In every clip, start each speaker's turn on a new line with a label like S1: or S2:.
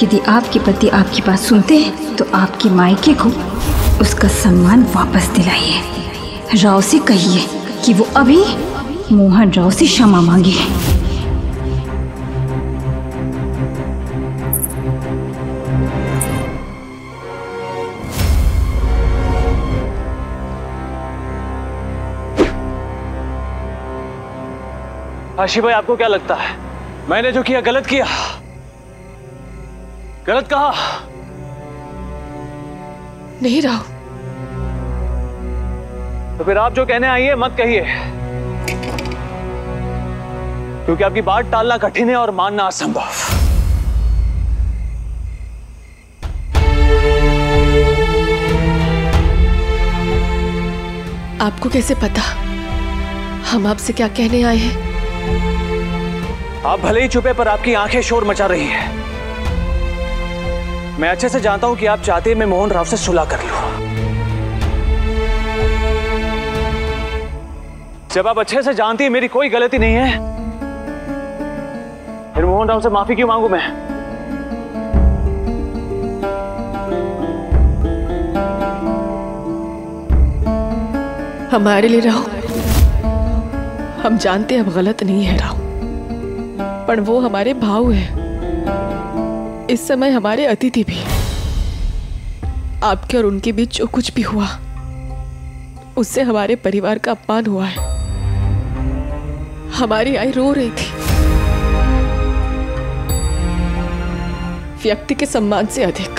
S1: यदि आपके पति आपकी बात सुनते हैं तो आपके मायके को उसका सम्मान वापस दिलाइए। राव से कहिए कि वो अभी मोहन राव से क्षमा मांगे।
S2: काशी भाई, आपको क्या लगता है मैंने जो किया गलत किया? गलत कहा?
S3: नहीं राव।
S2: तो फिर आप जो कहने आई है मत कहिए, क्योंकि आपकी बात टालना कठिन है और मानना असंभव।
S3: आपको कैसे पता हम आपसे क्या कहने आए हैं?
S2: आप भले ही छुपे पर आपकी आंखें शोर मचा रही हैं। मैं अच्छे से जानता हूं कि आप चाहते हैं मैं मोहन राव से सुलह कर लूं। जब आप अच्छे से जानती है मेरी कोई गलती नहीं है, फिर मोहन राव से माफी क्यों मांगू मैं?
S3: हमारे लिए राव, हम जानते अब गलत नहीं है राव, पर वो हमारे भाऊ है, इस समय हमारे अतिथि भी। आपके और उनके बीच जो कुछ भी हुआ उससे हमारे परिवार का अपमान हुआ है। हमारी आई रो रही थी। व्यक्ति के सम्मान से अधिक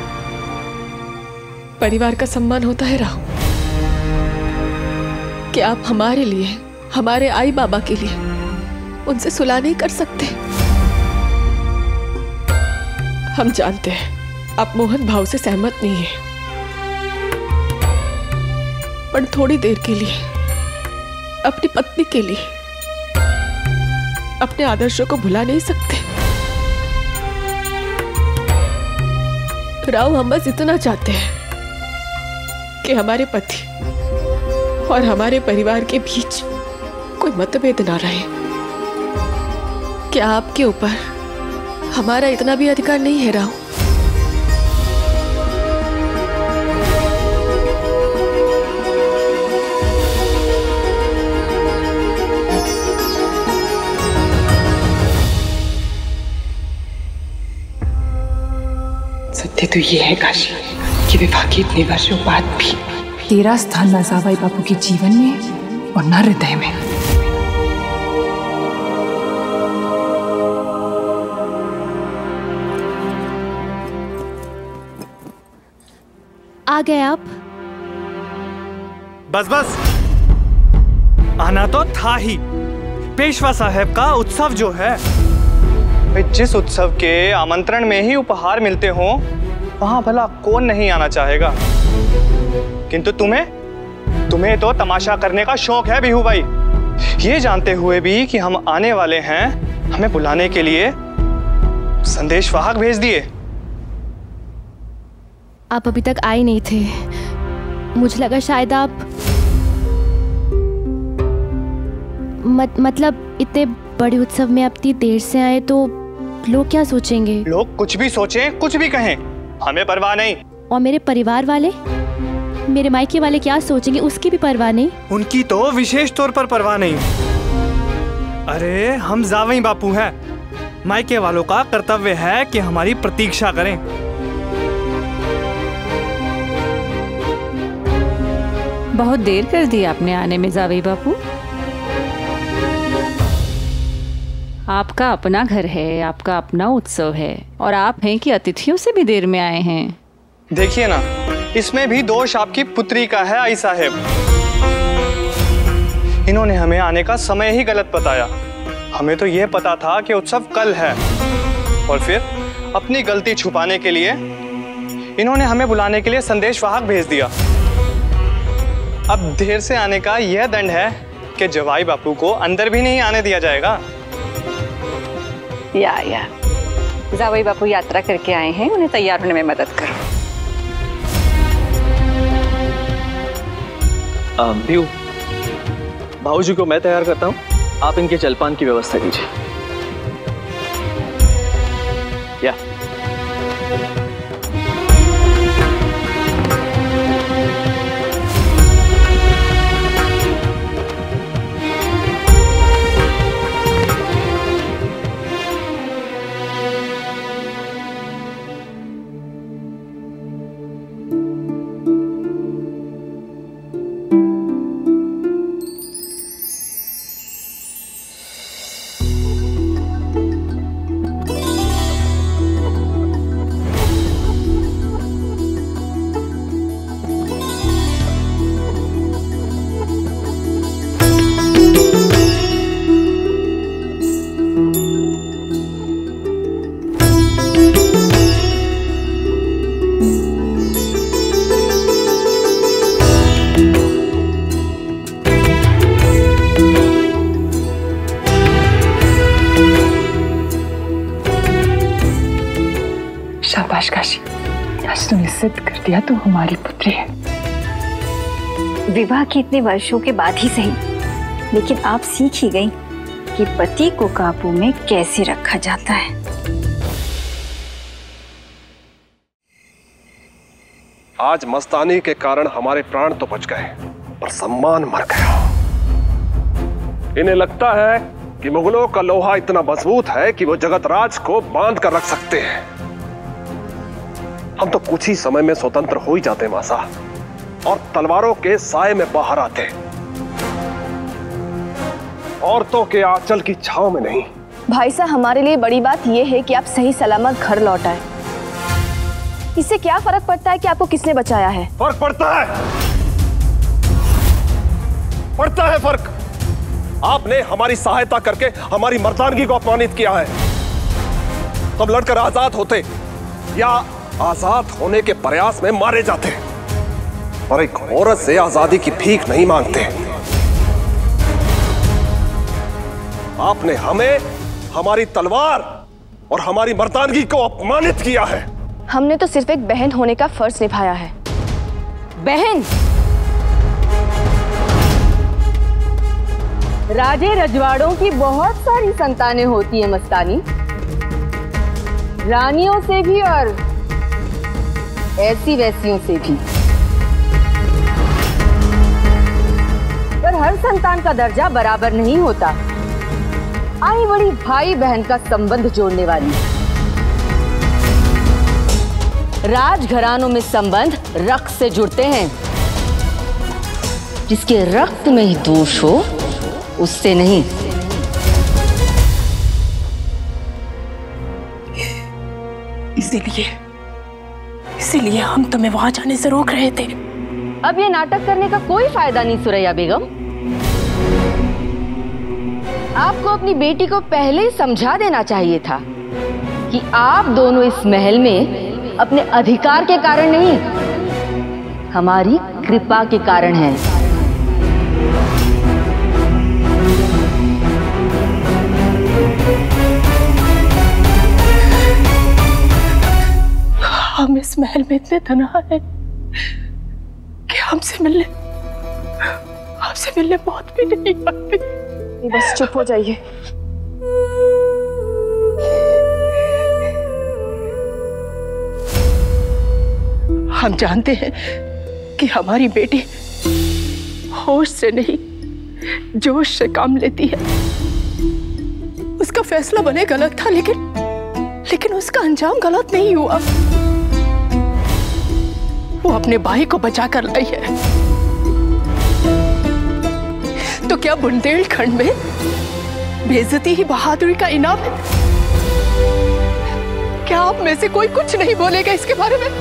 S3: परिवार का सम्मान होता है राव। कि आप हमारे लिए, हमारे आई बाबा के लिए उनसे सुलह नहीं कर सकते? हम जानते हैं आप मोहन भाव से सहमत नहीं हैं, पर थोड़ी देर के लिए अपनी पत्नी के लिए अपने आदर्शों को भुला नहीं सकते। राव, हम बस इतना चाहते हैं कि हमारे पति और हमारे परिवार के बीच कोई मतभेद ना रहे। क्या आपके ऊपर हमारा इतना भी अधिकार नहीं है राव?
S4: सत्य तो ये है काशी कि विवाह के इतने वर्षों बाद भी
S1: तेरा स्थान न जावाई बापू के जीवन में और न हृदय में।
S5: आ गए आप?
S6: बस बस, आना तो था ही। पेशवा साहब का उत्सव जो है,
S7: जिस उत्सव के आमंत्रण में ही उपहार मिलते हो वहां भला कौन नहीं आना चाहेगा। किंतु तुम्हें तो तमाशा करने का शौक है बिहू भाई। ये जानते हुए भी कि हम आने वाले हैं, हमें बुलाने के लिए संदेशवाहक भेज दिए।
S5: आप अभी तक आए नहीं थे, मुझे लगा शायद आप मतलब इतने बड़े उत्सव में आप इतनी देर से आए तो लोग क्या सोचेंगे?
S7: लोग कुछ भी सोचें, कुछ भी कहें, हमें परवाह नहीं।
S5: और मेरे परिवार वाले, मेरे मायके वाले क्या सोचेंगे उसकी भी परवाह नहीं?
S6: उनकी तो विशेष तौर पर परवाह नहीं। अरे हम जावई बापू हैं, मायके वालों का कर्तव्य है कि हमारी प्रतीक्षा करें।
S8: बहुत देर कर दी आपने आने में जावई बापू। आपका अपना घर है, आपका अपना उत्सव है, और आप हैं कि अतिथियों से भी देर में आए हैं।
S7: देखिए ना, इसमें भी दोष आपकी पुत्री का है आई साहेब। इन्होंने हमें आने का समय ही गलत बताया। हमें तो यह पता था कि उत्सव कल है, और फिर अपनी गलती छुपाने के लिए इन्होंने हमें बुलाने के लिए संदेशवाहक भेज दिया। अब देर से आने का यह दंड है कि जवाई बापू को अंदर भी नहीं आने दिया जाएगा।
S8: या जावई बापू यात्रा करके आए हैं, उन्हें तैयार होने में मदद करो।
S2: भीऊ, भाऊजी को मैं तैयार करता हूँ, आप इनके जलपान की व्यवस्था कीजिए। या
S4: शाबाश काशी, आज तूने सिद्ध कर दिया तू हमारी पुत्री है।
S1: विवाह के इतने वर्षों के बाद ही सही, लेकिन आप सीख ही गई कि पति को काबू में कैसे रखा जाता है।
S9: आज मस्तानी के कारण हमारे प्राण तो बच गए पर सम्मान मर गया। इन्हें लगता है कि मुगलों का लोहा इतना मजबूत है कि वो जगत राज को बांध कर रख सकते हैं। हम तो कुछ ही समय में स्वतंत्र हो ही जाते मासा, और तलवारों के साए में बाहर आते, औरतों के आंचल की छांव में नहीं।
S10: भाई साहब, हमारे लिए बड़ी बात यह है कि आप सही सलामत घर लौट आए। इससे क्या फर्क पड़ता है कि आपको किसने बचाया है?
S9: फर्क पड़ता है फर्क। आपने हमारी सहायता करके हमारी मर्दानगी को अपमानित किया है। तब लड़कर आजाद होते या आजाद होने के प्रयास में मारे जाते, और एक औरत से आजादी की भीख नहीं मांगते। आपने हमें, हमारी तलवार और हमारी मर्दानगी को अपमानित किया है।
S10: हमने तो सिर्फ एक बहन होने का फर्ज निभाया है।
S11: बहन? राजे रजवाड़ों की बहुत सारी संतानें होती हैं मस्तानी, रानियों से भी और ऐसी वैसियों से भी, पर हर संतान का दर्जा बराबर नहीं होता। आई बड़ी भाई बहन का संबंध जोड़ने वाली। राजघरानों में संबंध रक्त से जुड़ते हैं। जिसके रक्त में ही दोष हो उससे नहीं।
S4: इसीलिए हम तुम्हें वहां जाने से रोक रहे थे।
S11: अब ये नाटक करने का कोई फायदा नहीं सुरैया बेगम। आपको अपनी बेटी को पहले ही समझा देना चाहिए था कि आप दोनों इस महल में अपने अधिकार के कारण नहीं, हमारी कृपा के कारण हैं।
S4: हम इस महल में इतने तन्हा हैं कि हमसे मिलने बहुत भी नहीं आती।
S10: बस चुप हो जाइए।
S4: हम जानते हैं कि हमारी बेटी होश से नहीं जोश से काम लेती है। उसका फैसला भले गलत था, लेकिन उसका अंजाम गलत नहीं हुआ। वो अपने भाई को बचा कर लाई है। तो क्या बुंदेलखंड में बेइज्जती ही बहादुरी का इनाम है? क्या आप में से कोई कुछ नहीं बोलेगा इसके बारे में?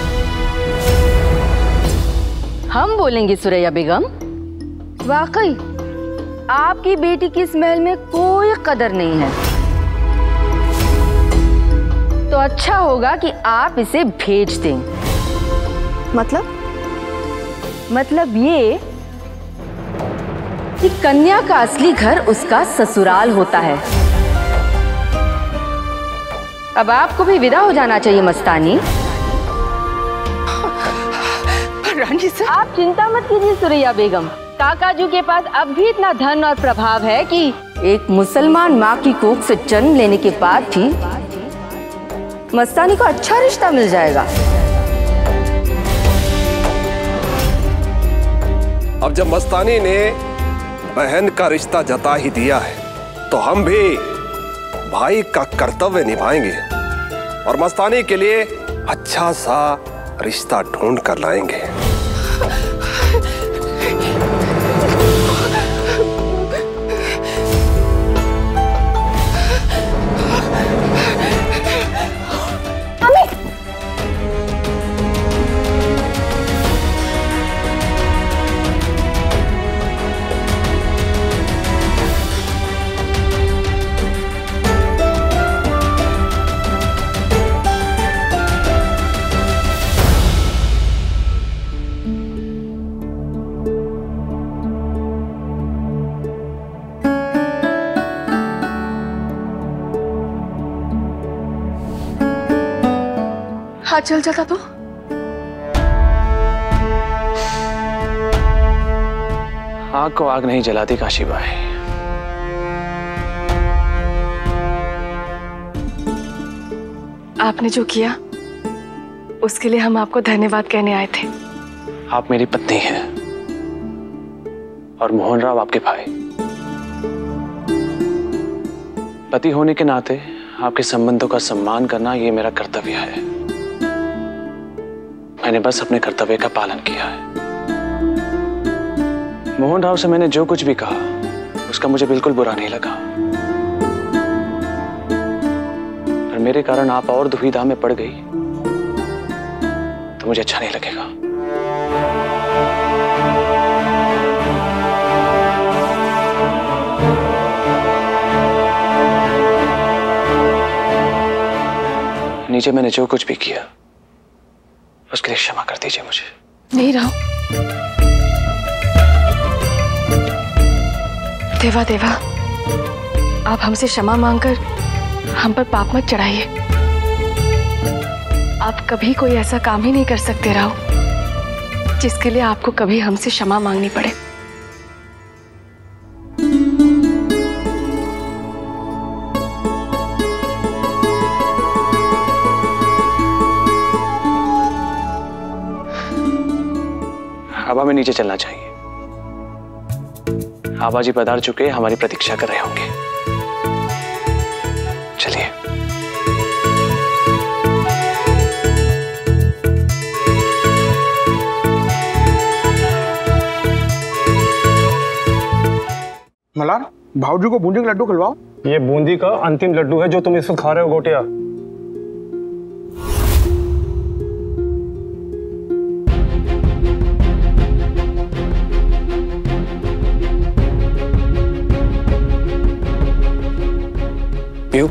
S11: हम बोलेंगे सुरैया बेगम। वाकई आपकी बेटी की इस महल में कोई कदर नहीं है, तो अच्छा होगा कि आप इसे भेज दें। मतलब ये कि कन्या का असली घर उसका ससुराल होता है। अब आपको भी विदा हो जाना चाहिए मस्तानी।
S4: रानी सर,
S11: आप चिंता मत कीजिए सुरैया बेगम। काकाजू के पास अब भी इतना धन और प्रभाव है कि एक मुसलमान माँ की कोख से जन्म लेने के बाद भी मस्तानी को अच्छा रिश्ता मिल जाएगा।
S9: अब जब मस्तानी ने बहन का रिश्ता जता ही दिया है तो हम भी भाई का कर्तव्य निभाएंगे और मस्तानी के लिए अच्छा सा रिश्ता ढूंढ कर लाएंगे।
S4: हाथ जल जाता तो?
S2: आग को आग नहीं जलाती काशी भाई।
S4: आपने जो किया उसके लिए हम आपको धन्यवाद कहने आए थे।
S2: आप मेरी पत्नी हैं और मोहन राव आपके भाई। पति होने के नाते आपके संबंधों का सम्मान करना ये मेरा कर्तव्य है। मैंने बस अपने कर्तव्य का पालन किया है। मोहन राव से मैंने जो कुछ भी कहा उसका मुझे बिल्कुल बुरा नहीं लगा, पर मेरे कारण आप और दुविधा में पड़ गई तो मुझे अच्छा नहीं लगेगा। नीचे मैंने जो कुछ भी किया उसके लिए क्षमा कर दीजिए मुझे।
S4: नहीं राव, देवा देवा, आप हमसे क्षमा मांगकर हम पर पाप मत चढ़ाइए। आप कभी कोई ऐसा काम ही नहीं कर सकते राव जिसके लिए आपको कभी हमसे क्षमा मांगनी पड़े।
S2: अब हमें नीचे चलना चाहिए। आबा जी पधार चुके, हमारी प्रतीक्षा कर रहे होंगे। चलिए।
S12: मलार, भाऊजी को बूंदी का लड्डू खिलवाओ।
S6: ये बूंदी का अंतिम लड्डू है जो तुम इस वक्त खा रहे हो गोटिया।
S2: पीयू,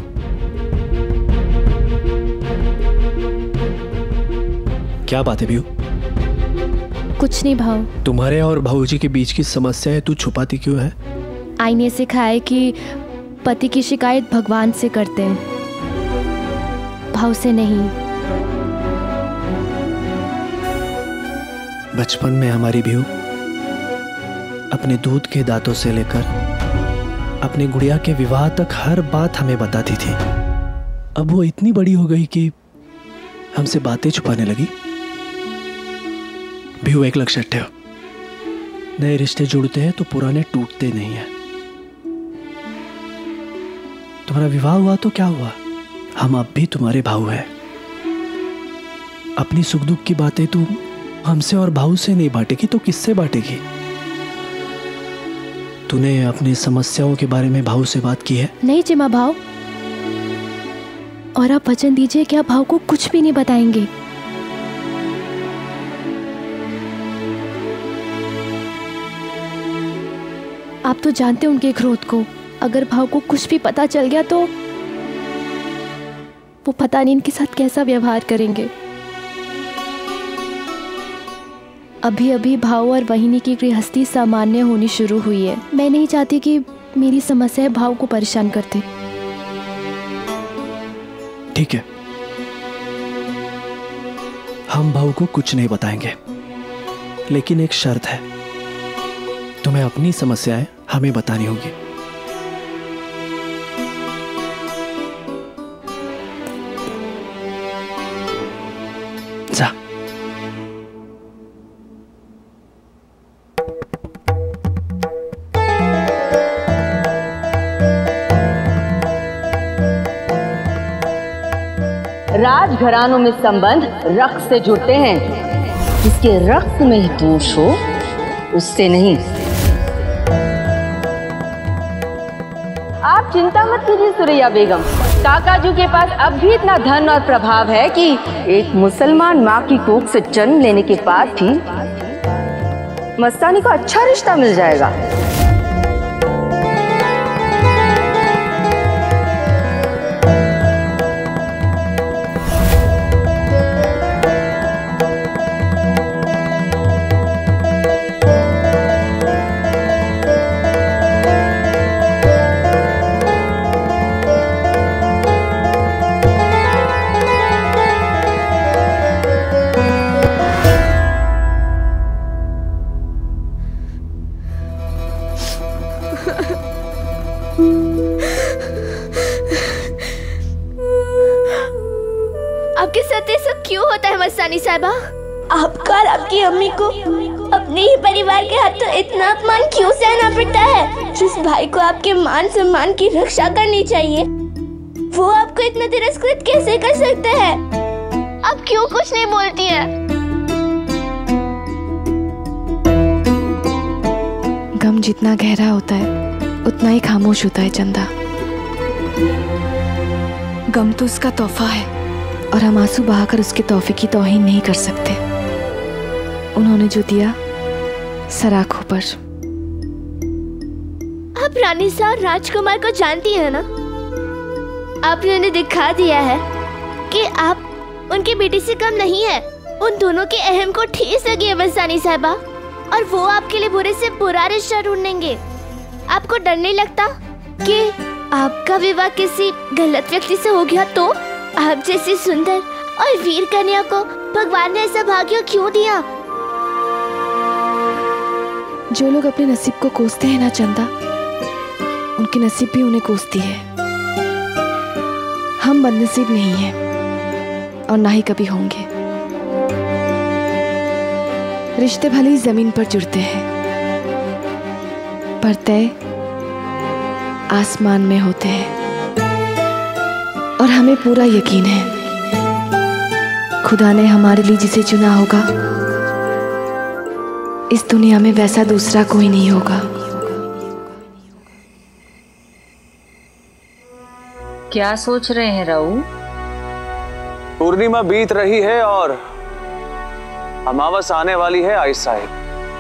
S13: क्या बात है पीयू?
S5: कुछ नहीं भाव।
S13: तुम्हारे और भाऊजी के बीच की समस्या है, तू छुपाती क्यों है?
S5: आई ने सिखाया है कि पति की शिकायत भगवान से करते हैं, भाव से नहीं।
S13: बचपन में हमारी पीयू अपने दूध के दांतों से लेकर अपने गुड़िया के विवाह तक हर बात हमें बताती थी। अब वो इतनी बड़ी हो गई कि हमसे बातें छुपाने लगी। पीयू, एक लक्ष्य रखो, नए रिश्ते जुड़ते हैं तो पुराने टूटते नहीं हैं। तुम्हारा विवाह हुआ तो क्या हुआ, हम अब भी तुम्हारे भाऊ हैं। अपनी सुख दुख की बातें तू हमसे और भाऊ से नहीं बांटेगी तो किससे बांटेगी? तूने अपनी समस्याओं के बारे में भाऊ से बात की है?
S5: नहीं जिमा भाव, और आप वचन दीजिए कि आप भाव को कुछ भी नहीं बताएंगे। आप तो जानते हैं उनके क्रोध को। अगर भाव को कुछ भी पता चल गया तो वो पता नहीं इनके साथ कैसा व्यवहार करेंगे। अभी अभी भाव और वहिनी की गृहस्थी सामान्य होनी शुरू हुई है। मैं नहीं चाहती कि मेरी समस्या भाव को परेशान करते।
S13: ठीक है, हम भाव को कुछ नहीं बताएंगे, लेकिन एक शर्त है, तुम्हें अपनी समस्याएं हमें बतानी होगी।
S11: राजघरानों में संबंध रक्त से जुड़ते हैं। जिसके रक्त में ही दोष हो उससे नहीं। आप चिंता मत कीजिए सुरैया बेगम, काकाजू के पास अब भी इतना धन और प्रभाव है कि एक मुसलमान माँ की कोख से जन्म लेने के बाद भी मस्तानी को अच्छा रिश्ता मिल जाएगा।
S14: आपके साथ ये सब क्यों होता है मस्तानी साहिबा? आपका और आपकी अम्मी को अपने ही परिवार के हाथों इतना अपमान क्यों सहना पड़ता है? जिस भाई को आपके मान सम्मान की रक्षा करनी चाहिए वो आपको इतना तिरस्कृत कैसे कर सकते हैं? आप क्यों कुछ नहीं बोलती हैं?
S5: गम जितना गहरा होता है उतना ही खामोश होता है चंदा। गम तो उसका तोहफा है और हम आंसू बहाकर उसके तोहफे की तौहीन नहीं कर सकते। उन्होंने जो दिया सराखों पर।
S14: आप रानी सा और राजकुमार को जानती है ना? आपने उन्हें दिखा दिया है कि आप उनकी बेटी से कम नहीं है। उन दोनों के अहम को ठेस लगी है मस्तानी साहिबा, और वो आपके लिए बुरे से बुरा रिश्ता ढूंढेंगे। आपको डर नहीं लगता कि आपका विवाह किसी गलत व्यक्ति से हो गया तो? आप जैसी सुंदर और वीर कन्या को भगवान ने ऐसा भाग्य क्यों दिया?
S5: जो लोग अपने नसीब को कोसते हैं ना चंदा, उनकी नसीब भी उन्हें कोसती है। हम बदनसीब नहीं हैं और ना ही कभी होंगे। रिश्ते भले ही जमीन पर जुड़ते हैं पर तय आसमान में होते हैं। और हमें पूरा यकीन है खुदा ने हमारे लिए जिसे चुना होगा इस दुनिया में वैसा दूसरा कोई नहीं होगा।
S8: क्या सोच रहे हैं राऊ?
S2: पूर्णिमा बीत रही है और अमावस आने वाली है आहिस्ता ही।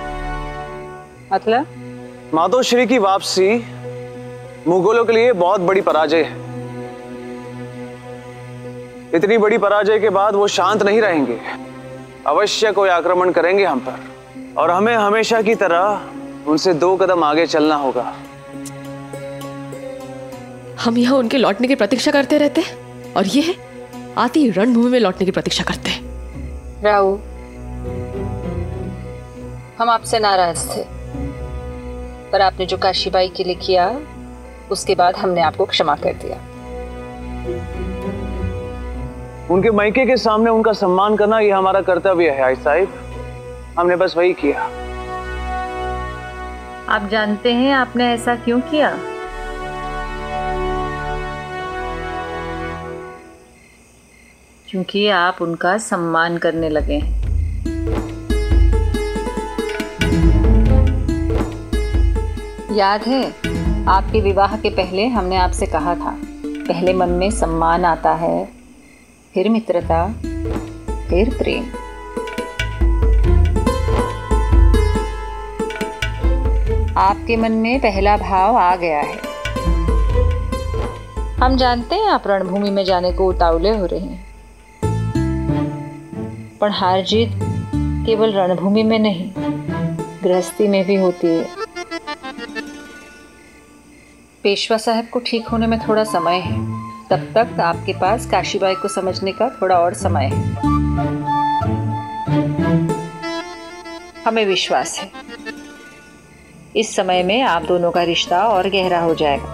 S8: मतलब?
S2: मातोश्री की वापसी मुगलों के लिए बहुत बड़ी पराजय है। इतनी बड़ी पराजय के बाद वो शांत नहीं रहेंगे, अवश्य कोई आक्रमण करेंगे हम पर, और हमें हमेशा की तरह उनसे 2 कदम आगे चलना होगा।
S3: हम यहाँ उनके लौटने की प्रतीक्षा करते रहते हैं और ये आती ही रणभूमि में लौटने की प्रतीक्षा करते हैं।
S8: राऊ, हम आपसे नाराज थे, पर आपने जो काशीबाई के लिए किया उसके बाद हमने आपको क्षमा कर दिया।
S2: उनके मायके के सामने उनका सम्मान करना यह हमारा कर्तव्य है आई साहिब। हमने बस वही किया।
S8: आप जानते हैं आपने ऐसा क्यों किया? क्योंकि आप उनका सम्मान करने लगे हैं। याद है आपके विवाह के पहले हमने आपसे कहा था, पहले मन में सम्मान आता है, फिर मित्रता, फिर प्रेम। आपके मन में पहला भाव आ गया है। हम जानते हैं आप रणभूमि में जाने को उतावले हो रहे हैं, पर हार जीत केवल रणभूमि में नहीं, गृहस्थी में भी होती है। पेशवा साहब को ठीक होने में थोड़ा समय है, तब तक आपके पास काशीबाई को समझने का थोड़ा और समय है। हमें विश्वास है इस समय में आप दोनों का रिश्ता और गहरा हो जाएगा।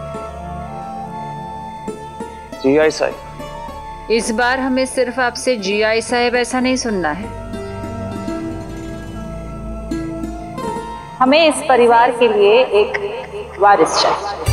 S2: जी आई साहब।
S8: इस बार हमें सिर्फ आपसे जी आई साहब ऐसा नहीं सुनना है, हमें इस परिवार के लिए एक वारिस चाहिए।